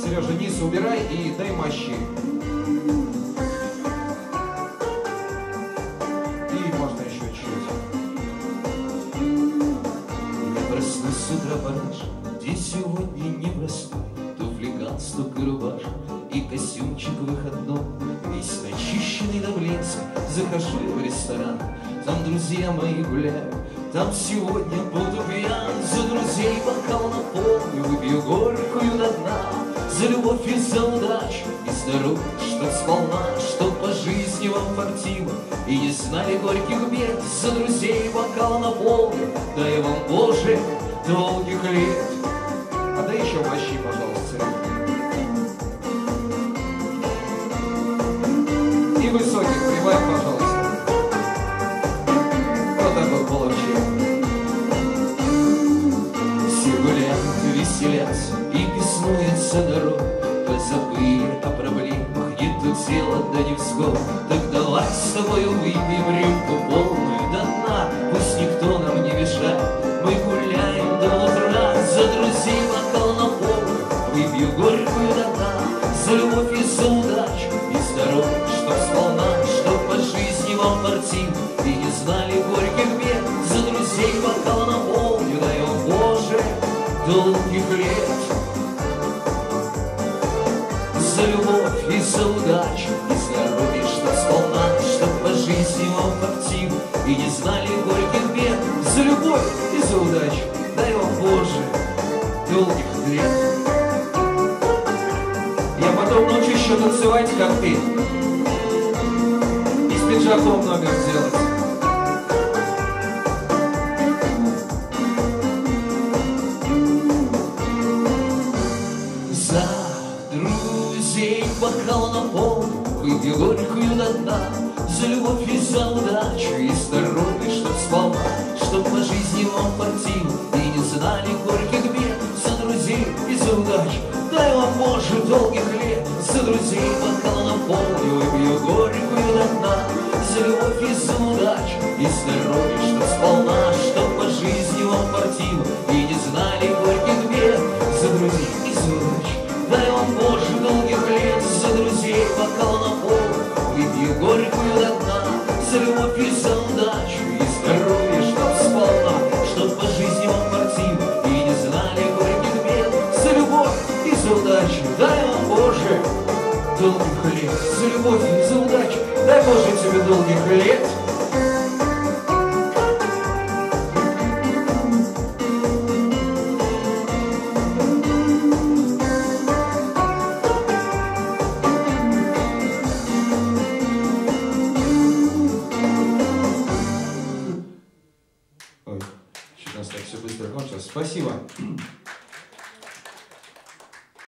Сережа, низ убирай и дай мощи. И можно еще чуть. Я проснусь с утра пораньше, день сегодня непростой. Туфли, галстук и рубашка, и костюмчик выходной. Весь начищенный до блеска, захожу в ресторан. Там друзья мои гуляют, там сегодня буду пьян. За друзей бокал наполню, выпью горькую до дна. За любовь и за удачу, и здоровье, чтоб сполна, чтоб по жизни вам фартило, и не знали горьких бед. За друзей бокал наполню, дай вам, Боже, долгих лет. А дай еще мощи, пожалуйста, Сережа. И высоких прибавь, пожалуйста. Вот такой получил. Все гуляют, веселятся и беснуется народ. Позабыли о проблемах, не то дело, да не всход. Так давай с тобою выпьем рюмку полную до дна. Пусть никто нам не мешает, мы гуляем до утра. За друзей бокал наполню, выпью горькую до дна. За любовь и за удачу, и здоровье, чтоб сполна, чтоб по жизни вам фартило, и не знали горьких бед. За друзей бокал наполню, дай вам, Боже, долгих лет. За любовь и за удачу, и здоровье, чтоб сполна, чтоб по жизни вам фартило, и не знали горьких бед. За любовь и за удачу, дай вам, Боже, долгих лет. Я потом научу еще танцевать, как ты. И с пиджаком номер делать. За друзей бокал наполню, выпью горькую до дна. За любовь и за удачу, и здоровье, чтоб сполна, чтоб по жизни вам фартило, и не знали горьких бед. За друзей и за удачу, дай вам, Боже, долгих лет. За друзей бокал наполню, выпью горькую до дна. За любовь и за удачу, и здоровье, чтоб сполна, чтоб по жизни вам фартило, и не знали горьких бед. За друзей и за удачу, дай вам, Боже, долгих лет. За друзей бокал наполню, выпью горькую до дна. За любовь и за удачу, и здоровье, чтоб сполна, чтоб по жизни вам фартило, и не знали горьких бед. За любовь и за удачу, дай вам, Боже, долгих лет. За любовь и за удачу, дай, Боже, тебе долгих лет. Ой, что-то у нас так все быстро кончилось. Спасибо.